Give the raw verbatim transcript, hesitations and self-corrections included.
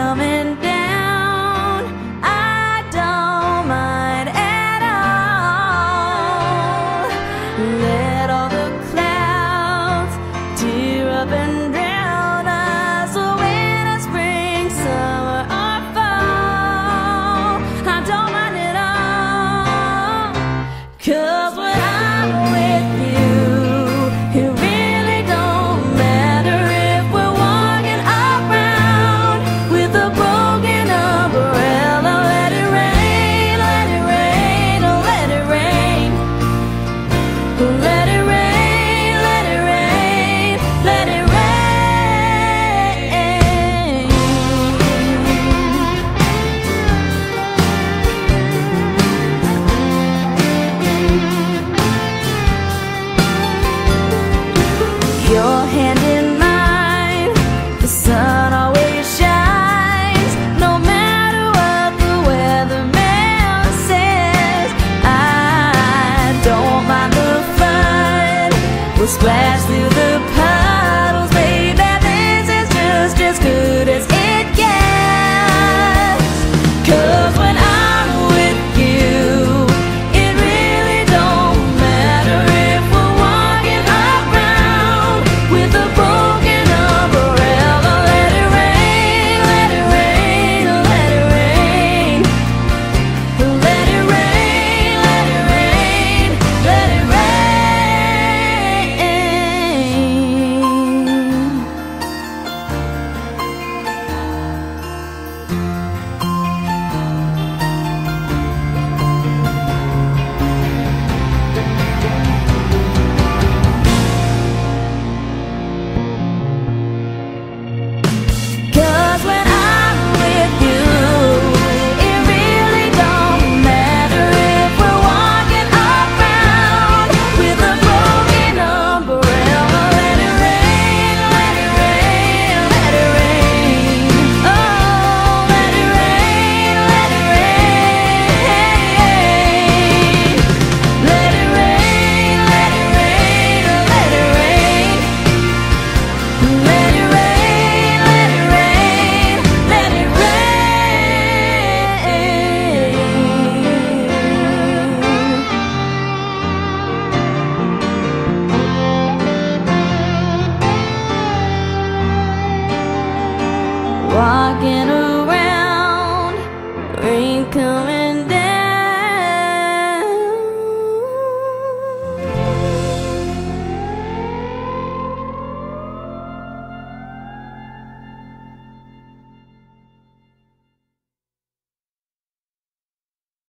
coming down. I don't mind at all. Let all the clouds tear up and drown us. Winter, spring, summer, or fall, I don't mind at all. 'Cause when I'm with you, it really don't matter if we're walking around with a broken umbrella. Let it rain, let it rain, oh let it rain. Let it rain, let it rain, let it rain. Your hand in mine, the sun always shines, no matter what the weatherman says. I don't mind the fun, we'll splash through the puddles, baby. This is just as good as it gets. 'Cause when I'm with you, it really don't matter if we're walking around with a broken umbrella. Let it rain, let it rain, let it rain. Let it rain, let it rain, let it Cause when I'm with you, it really don't matter if we're walking around with a broken umbrella. Let it rain, let it rain, let it rain. Oh, let it rain, let it rain. Let it rain, let it rain, let it rain. Let it rain, let it rain, let it rain. Walking around, rain